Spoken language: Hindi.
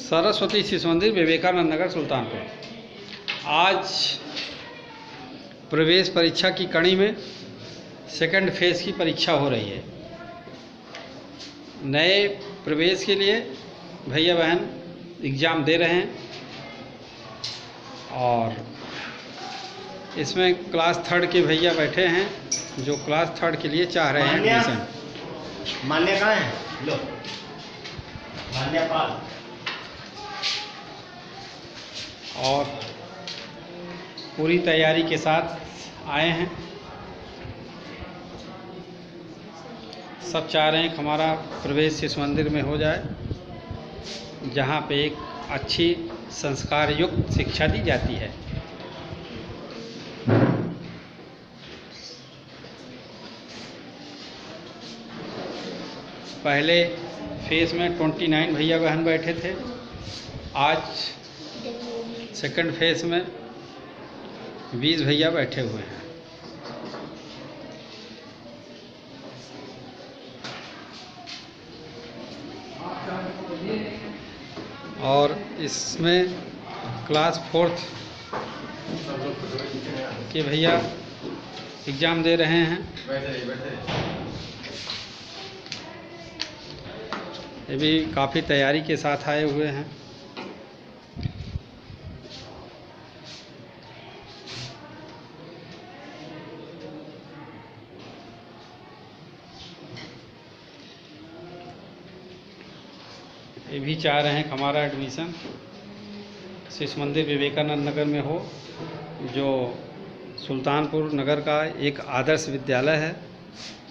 सरस्वती शिशु मंदिर, विवेकानंद नगर, सुल्तानपुर। आज प्रवेश परीक्षा की कड़ी में सेकंड फेज़ की परीक्षा हो रही है। नए प्रवेश के लिए भैया बहन एग्ज़ाम दे रहे हैं और इसमें क्लास थर्ड के भैया बैठे हैं जो क्लास थर्ड के लिए चाह रहे हैं एडमिशन। मान्य कहाँ है? लो मान्यपाल। और पूरी तैयारी के साथ आए हैं। सब चाह रहे हैं कि हमारा प्रवेश शिशु मंदिर में हो जाए, जहाँ पे एक अच्छी संस्कार युक्त शिक्षा दी जाती है। पहले फेज़ में 29 भैया बहन बैठे थे। आज सेकंड फेज़ में 20 भैया बैठे हुए हैं। और इसमें क्लास फोर्थ के भैया एग्ज़ाम दे रहे हैं। ये भी काफ़ी तैयारी के साथ आए हुए हैं। ये भी चाह रहे हैं कि हमारा एडमिशन शिशु मंदिर विवेकानंद नगर में हो, जो सुल्तानपुर नगर का एक आदर्श विद्यालय है।